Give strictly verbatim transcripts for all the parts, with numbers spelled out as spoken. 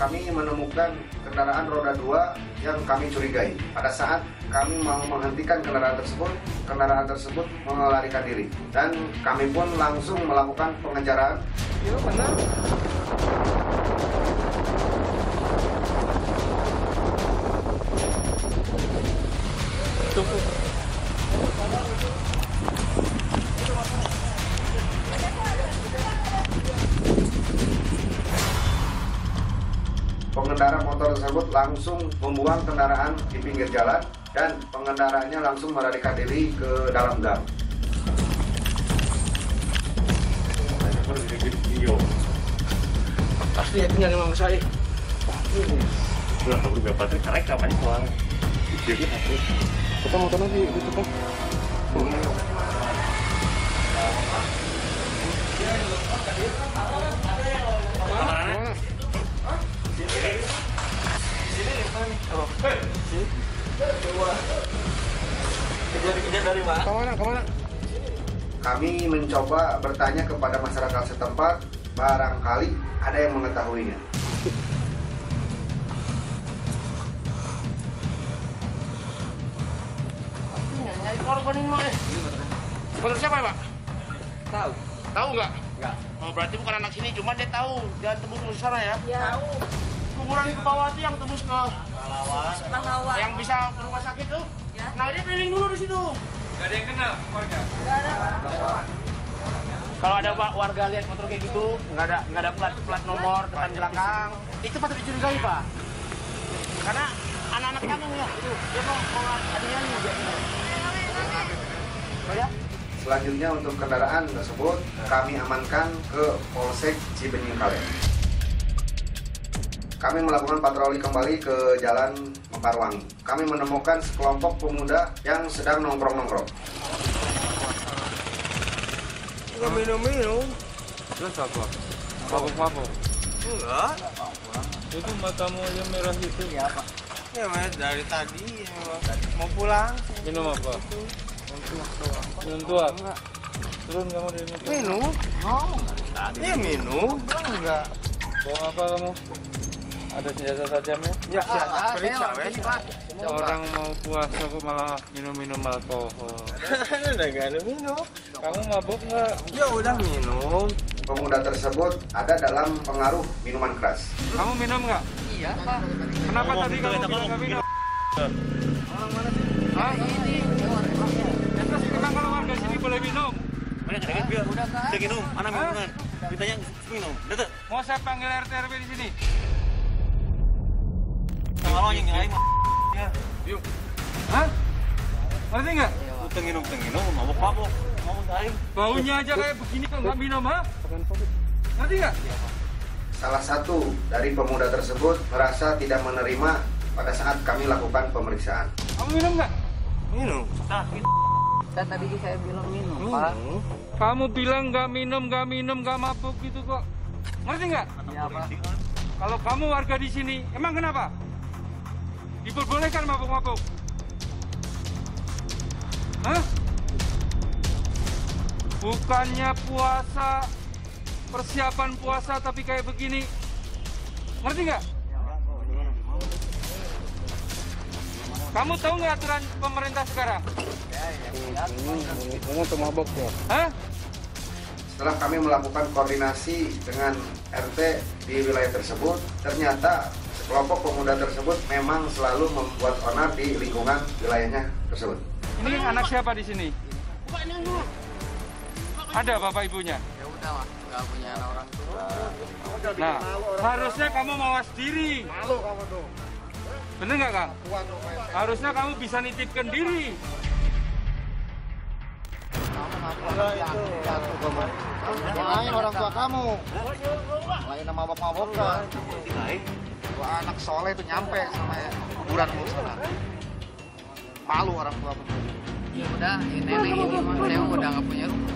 kami menemukan kendaraan roda dua yang kami curigai. Pada saat kami mau menghentikan kendaraan tersebut, kendaraan tersebut melarikan diri. Dan kami pun langsung melakukan pengejaran. Iya, benar. Tunggu. Pengendara motor tersebut langsung membuang kendaraan di pinggir jalan dan pengendaranya langsung melarikan diri ke dalam gang. Pasti ya punya memang saya. Udah tahu udah pasti karek kapan pulang. Jadi aku kita mau tahu di itu kan. Kejar-kejar dari mana? Kemana? Kemana? Kami mencoba bertanya kepada masyarakat setempat, barangkali ada yang mengetahuinya. Nyari korban ini mah. Bener siapa ya, Pak? Tahu. Tahu nggak? Nggak. Oh, berarti bukan anak sini, cuma dia tahu. Dia tembus ke sana ya? Iya. Tahu. Kuburan ke bawah itu yang tembus ke Pahlawan. yang bisa ke rumah sakit tuh. Ya. Nah, dia keliling dulu di situ. Gak ada yang kenal warga. Nggak ada, Pak. Kalau ada warga lihat motor kayak gitu, nggak ada nggak ada plat plat nomor depan belakang, itu patut dicurigai, Pak. Karena anak-anak kamu ya, itu dia mau mau adanya nih dia. Oh ya? Selanjutnya untuk kendaraan tersebut kami amankan ke Polsek Cibenying Kalen. Kami melakukan patroli kembali ke Jalan Mekarwangi. Kami menemukan sekelompok pemuda yang sedang nongkrong-nongkrong. Nggak minum-minum. Terus apa? Mabuk-mabuk? Enggak. Itu matamu yang merah itu ya Pak? Ya mas dari tadi mau pulang. Minum apa? Minum tua? Turun kamu dari motor? Minum. Oh. Iya minum. Enggak. Bawa apa kamu? Ada senjata tajamnya? Ya, periksa wes. Orang mau puasa kok malah minum-minum alkohol. Udah gak ada minum. Kamu mabuk nggak? Ya udah minum. Pemuda tersebut ada dalam pengaruh minuman keras. Kamu minum nggak? Iya, Pak. Kenapa tadi kamu bilang nggak minum? Hah? Ini. Ya, terus memang kalau warga sini boleh minum? Banyak sedikit biar. Udah minum, mana minuman? Ditanya minum. Datang. Mau saya panggil R T R W di sini? Kalau yang nyalain mah. Ya. Yuk. Hah? Ngerti nggak? Utang minum, utang minum, mabuk-mabuk. Mau nyalain. Baunya aja kayak begini kok nggak minum, ha? Ngerti nggak? Salah satu dari pemuda tersebut merasa tidak menerima pada saat kami lakukan pemeriksaan. Kamu minum nggak? Minum. Dan tadi saya bilang minum, Pak. Kamu bilang nggak minum, nggak minum, nggak mabuk gitu kok. Ngerti nggak? Iya, Pak. Kalau kamu warga di sini, emang kenapa? Diperbolehkan mabuk-mabuk? Hah? Bukannya puasa, persiapan puasa tapi kayak begini. Ngerti nggak? Kamu tahu nggak aturan pemerintah sekarang? Kamu tuh mabok ya? Hah? Setelah kami melakukan koordinasi dengan R T di wilayah tersebut, ternyata kelompok pemuda tersebut memang selalu membuat onar di lingkungan wilayahnya tersebut. Ini anak siapa di sini? Ada bapak ibunya? Ya udah, Pak. Nggak punya orang tua. Nah, harusnya kamu mawas diri. Malu kamu tuh. Bener nggak, Kang? Kuat tuh kayak. Harusnya kamu bisa nitipkan diri. Enggak itu. Lain orang tua kamu. Lain nama mabok-mabok kan. Dua anak soleh itu nyampe sama kuburanmu sana. Malu orang tua kamu. Ya udah, ini nenek ini mah saya udah nggak punya rumah.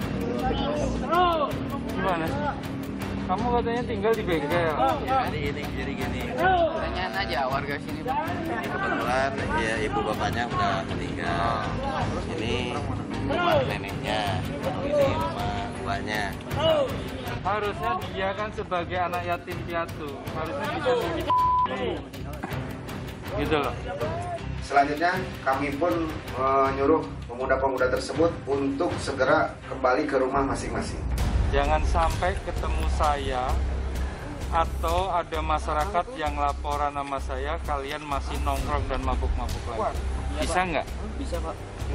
Gimana? Kamu katanya tinggal di bengkel. Jadi ini, jadi gini. Tanyain aja warga sini, Pak. Ini kebetulan ya ibu bapaknya udah meninggal. Ini rumah neneknya, ini rumah tuanya. Harusnya dia kan sebagai anak yatim piatu, harusnya bisa memiliki gitu loh. Selanjutnya kami pun menyuruh pemuda-pemuda tersebut untuk segera kembali ke rumah masing-masing. Jangan sampai ketemu saya atau ada masyarakat yang laporan nama saya, kalian masih nongkrong dan mabuk-mabuk lagi. Bisa nggak? Bisa Pak.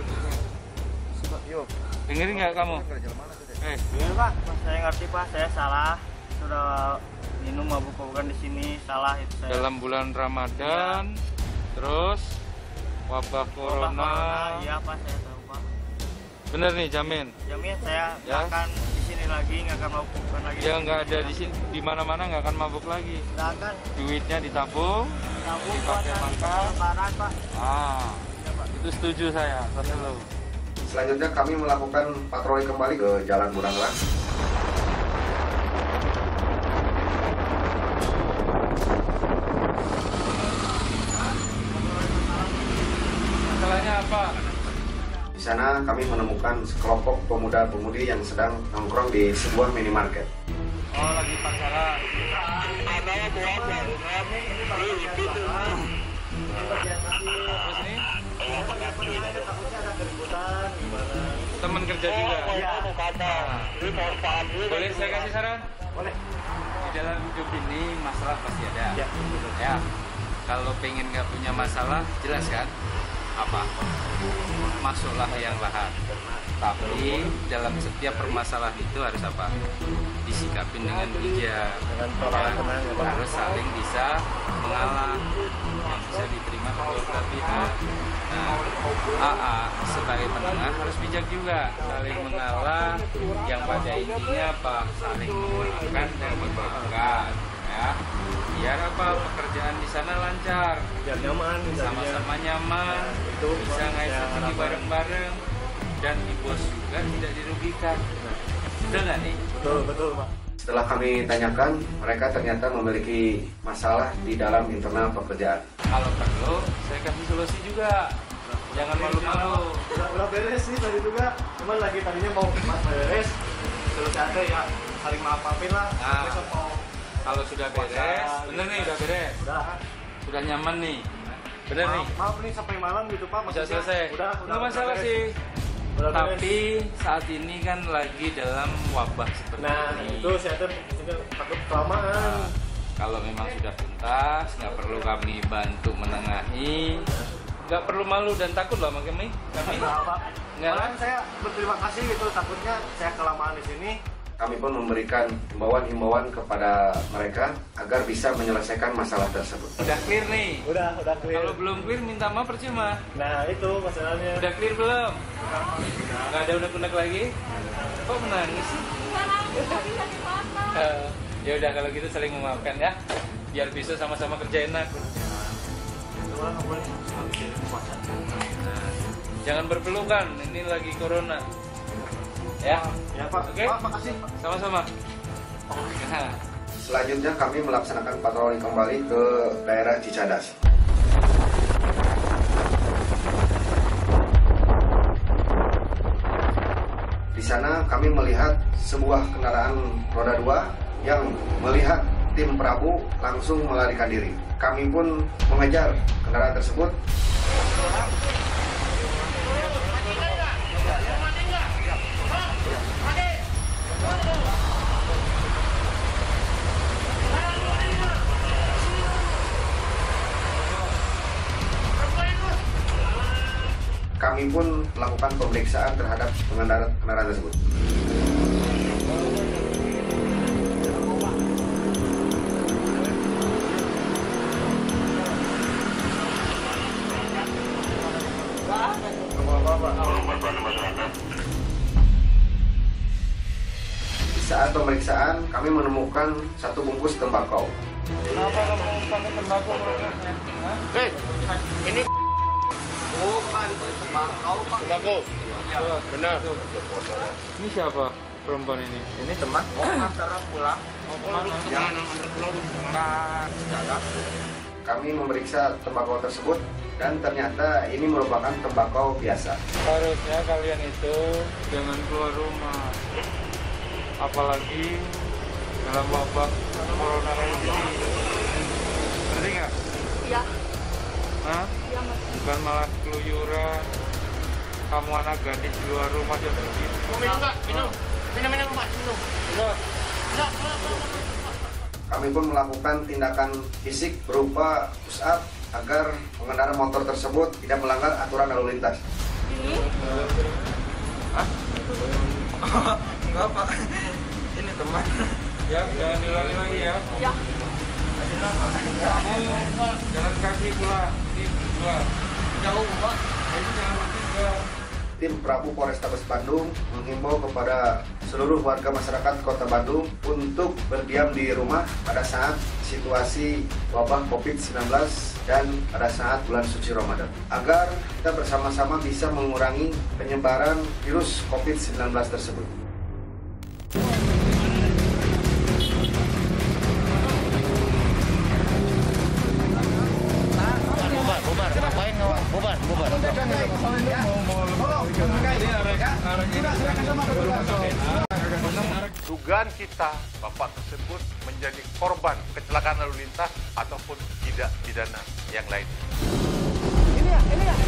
Yuk. Dengerin nggak kamu? Eh, Iya Pak, saya ngerti Pak, saya salah. Sudah minum mabuk-mabukan di sini, salah itu saya. dalam bulan Ramadan, terus wabah corona. Iya Pak, saya tahu Pak. Bener nih, jamin. Jamin saya Ya. nggak akan di sini lagi, nggak akan mabukan lagi. Ya nggak ada di sini, di mana-mana nggak akan mabuk lagi. Nggak akan. Duitnya ditabung, Tabung dipakai buat makan. lebaran Pak. Ah, itu setuju saya. Selalu. Selanjutnya kami melakukan patroli kembali ke Jalan Buranglang. Masalahnya apa? Di sana kami menemukan sekelompok pemuda-pemudi yang sedang nongkrong di sebuah minimarket. Oh, lagi pacaran. Terus ini? Teman kerja juga? Nah, boleh saya kasih saran? Boleh. Di dalam hidup ini masalah pasti ada. Ya. Ya. Kalau pengen nggak punya masalah, jelas kan? Apa? Masuklah yang lahat. Tapi dalam setiap permasalahan itu harus apa? Disikapin dengan bijak. Dengan tenang, ya, Pak. Harus saling bisa mengalah, yang bisa diterima kedua belah pihak. Nah, A A sebagai penengah harus bijak juga, saling mengalah. Yang pada intinya apa? Saling memaafkan dan memaafkan. Ya, biar apa? Pekerjaan di sana lancar, Biar nyaman, sama-sama nyaman, itu bisa ngais ya, rezeki harapan. bareng-bareng, dan di bos juga tidak dirugikan. Betul nggak nih? Betul, betul Pak. Setelah kami tanyakan, mereka ternyata memiliki masalah di dalam internal pekerjaan. Kalau perlu, saya kasih solusi juga. Jangan malu-malu. Udah, udah beres sih tadi juga, cuman lagi tadinya mau mas beres, terus ada ya saling maaf-maafin lah. Nah. Besok mau Kalau sudah beres, bener nih udah beres, udah. sudah nyaman nih, bener nih, Maaf, maaf nih sampai malam gitu Pak. bisa maksudnya. selesai. Udah, udah. Nggak masalah udah beres. sih. Udah beres. Tapi saat ini kan lagi dalam wabah seperti Nah, ini. itu saya tuh maksudnya takut kelamaan. Nah, kalau memang sudah tuntas, nggak perlu kami bantu menengahi, nggak perlu malu dan takut lah kami. Kami Enggak, Pak. nggak Malahan saya berterima kasih gitu, takutnya saya kelamaan di sini. Kami pun memberikan himbauan-himbauan kepada mereka agar bisa menyelesaikan masalah tersebut. udah clear nih. Udah, udah clear. Kalau belum clear minta maaf percuma. Nah, itu masalahnya. Udah clear belum? Nggak ada unek-unek lagi? Kok menangis sih? Eh, ya udah kalau gitu saling memaafkan ya. Biar bisa sama-sama kerja enak. Nah, jangan berpelukan, ini lagi corona. Ya, Ya Pak. Oke. Pak, makasih. sama-sama. Nah, Selanjutnya kami melaksanakan patroli kembali ke daerah Cicadas. Di sana kami melihat sebuah kendaraan roda dua yang melihat tim Prabu langsung melarikan diri. Kami pun mengejar kendaraan tersebut. Kami pun melakukan pemeriksaan terhadap pengendara kendaraan tersebut. Di saat pemeriksaan, kami menemukan satu bungkus tembakau. kenapa kamu pakai tembakau produknya? Hah? Hei, ini Tembakau. benar. Ini siapa perempuan ini? Ini teman mau antara pulang. Mau kemana? Jangan antar pulang. Nah, Cicadas. Kami memeriksa tembakau tersebut dan ternyata ini merupakan tembakau biasa. Harusnya kalian itu jangan keluar rumah. Apalagi dalam wabah corona ini. Ngerti nggak? Iya. Hah? Iya, Mas. Bukan malah keluyuran. Kamu anak gadis di luar rumah jam segitu. Minum nggak? Minum. Minum, minum, Mas. Minum. Minum. Kami pun melakukan tindakan fisik berupa push up agar pengendara motor tersebut tidak melanggar aturan lalu lintas. Ini? Hah? Enggak, Pak. Ini teman. Ya, jangan diulangi lagi ya. Ya. Kamu jalan kaki pulang. Ini pulang. Jauh, Pak. Ini jangan bertiga. Tim Prabu Polrestabes Bandung menghimbau kepada seluruh warga masyarakat Kota Bandung untuk berdiam di rumah pada saat situasi wabah covid sembilan belas dan pada saat bulan suci Ramadan, agar kita bersama-sama bisa mengurangi penyebaran virus covid sembilan belas tersebut. Dugaan kita bapak tersebut menjadi korban kecelakaan lalu lintas ataupun tidak pidana yang lain. Ini ya, ini ya.